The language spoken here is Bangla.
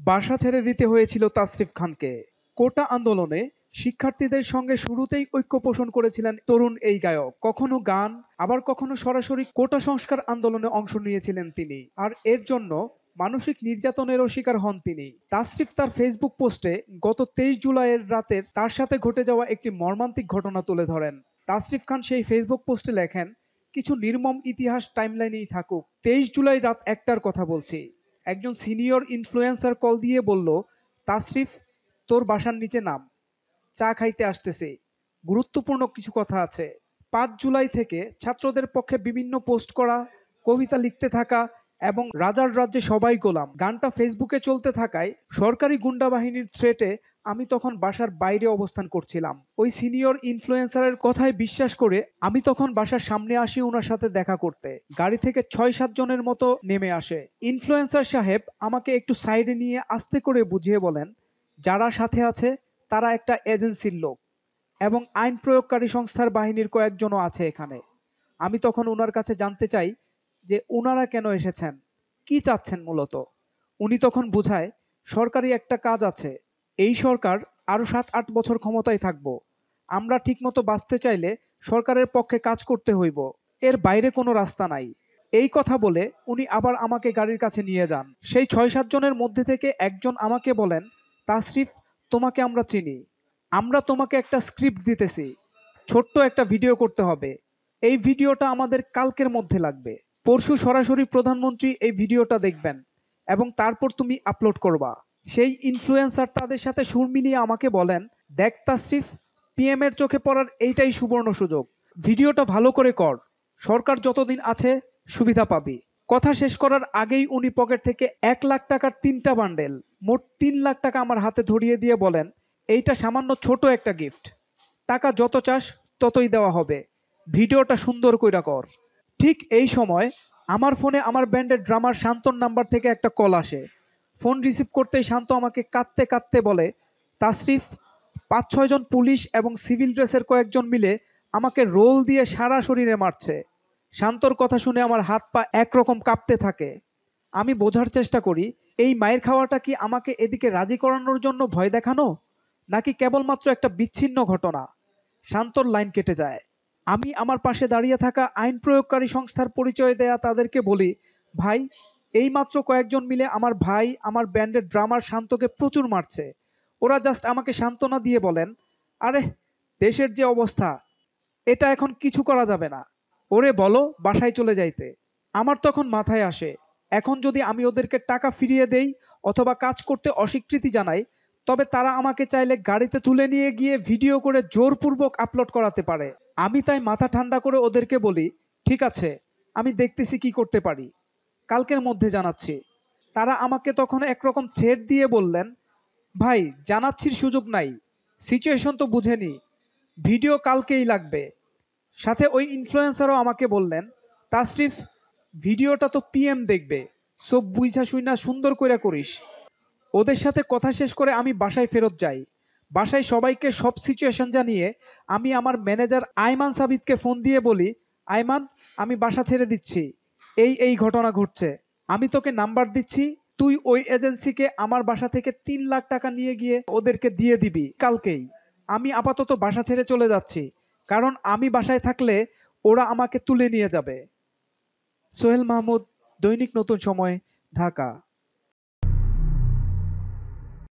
বাসা ছেড়ে দিতে হয়েছিল তাসরিফ খানকে। কোটা আন্দোলনে শিক্ষার্থীদের সঙ্গে শুরুতেই ঐক্য পোষণ করেছিলেন তরুণ এই গায়ক। কখনো গান, আবার কখনো সরাসরি কোটা সংস্কার আন্দোলনে অংশ নিয়েছিলেন তিনি। আর এর জন্য মানসিক নির্যাতনেরও শিকার হন তিনি। তাসরিফ তার ফেসবুক পোস্টে গত ২৩ জুলাইয়ের রাতের তার সাথে ঘটে যাওয়া একটি মর্মান্তিক ঘটনা তুলে ধরেন। তাসরিফ খান সেই ফেসবুক পোস্টে লেখেন, কিছু নির্মম ইতিহাস টাইমলাইনেই থাকুক। ২৩ জুলাই রাত ১টার কথা বলছি। একজন সিনিয়র ইনফ্লুয়েন্সার কল দিয়ে বলল, তাসরিফ, তোর বাসার নিচে নাম, চা খাইতে আসতেছি, গুরুত্বপূর্ণ কিছু কথা আছে। ৫ জুলাই থেকে ছাত্রদের পক্ষে বিভিন্ন পোস্ট করা, কবিতা লিখতে থাকা এবং রাজার রাজ্যে সবাই গোলাম গানটা ফেসবুকে চলতে থাকায় সরকারি গুন্ডা বাহিনীর থ্রেটে আমি তখন বাসার বাইরে অবস্থান করছিলাম। ওই সিনিয়র ইনফ্লুয়েন্সারের কথায় বিশ্বাস করে আমি তখন বাসার সামনে আসি ওনার সাথে দেখা করতে। গাড়ি থেকে ৬-৭ জনের মতো নেমে আসে। ইনফ্লুয়েন্সার সাহেব আমাকে একটু সাইডে নিয়ে আস্তে করে বুঝিয়ে বলেন, যারা সাথে আছে তারা একটা এজেন্সির লোক এবং আইন প্রয়োগকারী সংস্থার বাহিনীর কয়েকজনও আছে এখানে। আমি তখন ওনার কাছে জানতে চাই যে ওনারা কেন এসেছেন, কি চাচ্ছেন মূলত। উনি তখন বুঝায়, সরকারি একটা কাজ আছে, এই সরকার আরও ৭-৮ বছর ক্ষমতায় থাকব, আমরা ঠিকমতো বাঁচতে চাইলে সরকারের পক্ষে কাজ করতে হইব, এর বাইরে কোনো রাস্তা নাই। এই কথা বলে উনি আবার আমাকে গাড়ির কাছে নিয়ে যান। সেই ৬-৭ জনের মধ্যে থেকে একজন আমাকে বলেন, তাসরিফ, তোমাকে আমরা চিনি, আমরা তোমাকে একটা স্ক্রিপ্ট দিতেছি, ছোট্ট একটা ভিডিও করতে হবে, এই ভিডিওটা আমাদের কালকের মধ্যে লাগবে, পরশু সরাসরি প্রধানমন্ত্রী এই ভিডিওটা দেখবেন এবং তারপর তুমি আপলোড করবা। সেই ইনফ্লুয়েন্সার তাদের সাথে সুর মিলিয়ে আমাকে বলেন, দেখ তাসরিফ, পিএম এর চোখে পড়ার এইটাই সুবর্ণ সুযোগ, ভিডিওটা ভালো করে কর, সরকার যতদিন আছে সুবিধা পাবি। কথা শেষ করার আগেই উনি পকেট থেকে ১ লাখ টাকার ৩টা বান্ডেল, মোট ৩ লাখ টাকা আমার হাতে ধরিয়ে দিয়ে বলেন, এইটা সামান্য ছোট একটা গিফট, টাকা যত চাস ততই দেওয়া হবে, ভিডিওটা সুন্দর কইরা কর। ঠিক এই সময় আমার ফোনে আমার ব্যান্ডের ড্রামার শান্তর নাম্বার থেকে একটা কল আসে। ফোন রিসিভ করতেই শান্ত আমাকে কাঁদতে কাঁদতে বলে, তাসরিফ, ৫-৬ জন পুলিশ এবং সিভিল ড্রেসের কয়েকজন মিলে আমাকে রোল দিয়ে সারা শরীরে মারছে। শান্তর কথা শুনে আমার হাত পা একরকম কাঁপতে থাকে। আমি বোঝার চেষ্টা করি, এই মায়ের খাওয়াটা কি আমাকে এদিকে রাজি করানোর জন্য ভয় দেখানো, নাকি কেবলমাত্র একটা বিচ্ছিন্ন ঘটনা। শান্তর লাইন কেটে যায়। আমি আমার পাশে দাঁড়িয়ে থাকা আইন প্রয়োগকারী সংস্থার পরিচয় দেয়া তাদেরকে বলি, ভাই, এইমাত্র কয়েকজন মিলে আমার ভাই, আমার ব্যান্ডের ড্রামার শান্তকে প্রচুর মারছে। ওরা জাস্ট আমাকে সান্ত্বনা দিয়ে বলেন, আরে, দেশের যে অবস্থা, এটা এখন কিছু করা যাবে না, ওরে বলো বাসায় চলে যাইতে। আমার তখন মাথায় আসে, এখন যদি আমি ওদেরকে টাকা ফিরিয়ে দেই অথবা কাজ করতে অস্বীকৃতি জানাই, তবে তারা আমাকে চাইলে গাড়িতে তুলে নিয়ে গিয়ে ভিডিও করে জোরপূর্বক আপলোড করাতে পারে। আমি তাই মাথা ঠান্ডা করে ওদেরকে বলি, ঠিক আছে, আমি দেখতেছি কি করতে পারি, কালকের মধ্যে জানাচ্ছি। তারা আমাকে তখন একরকম থ্রেট দিয়ে বললেন, ভাই, জানাচ্ছির সুযোগ নাই, সিচুয়েশন তো বুঝেনি, ভিডিও কালকেই লাগবে। সাথে ওই ইনফ্লুয়েন্সারও আমাকে বললেন, তাসরিফ, ভিডিওটা তো পিএম দেখবে, সব বুঝা শুইনা সুন্দর করে করিস। ওদের সাথে কথা শেষ করে আমি বাসায় ফেরত যাই। বাসায় সবাইকে সব সিচুয়েশন জানিয়ে আমি আমার ম্যানেজার আয়মান সাবিতকে ফোন দিয়ে বলি, আয়মান, আমি বাসা ছেড়ে দিচ্ছি, এই ঘটনা ঘটছে, আমি তোকে নাম্বার দিচ্ছি, তুই ওই এজেন্সিকে আমার বাসা থেকে ৩ লাখ টাকা নিয়ে গিয়ে ওদেরকে দিয়ে দিবি কালকেই। আমি আপাতত বাসা ছেড়ে চলে যাচ্ছি, কারণ আমি বাসায় থাকলে ওরা আমাকে তুলে নিয়ে যাবে। সোহেল মাহমুদ, দৈনিক নতুন সময়, ঢাকা।